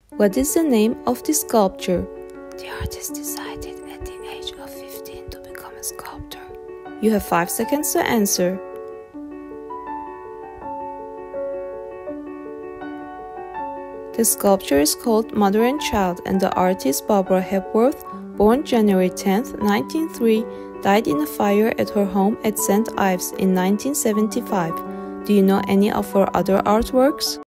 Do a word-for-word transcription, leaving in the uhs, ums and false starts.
What is the name of the sculpture? The artist decided at the age of fifteen to become a sculptor. You have five seconds to answer. The sculpture is called Mother and Child, and the artist Barbara Hepworth, born January tenth, nineteen oh three, died in a fire at her home at Saint Ives in nineteen seventy-five. Do you know any of her other artworks?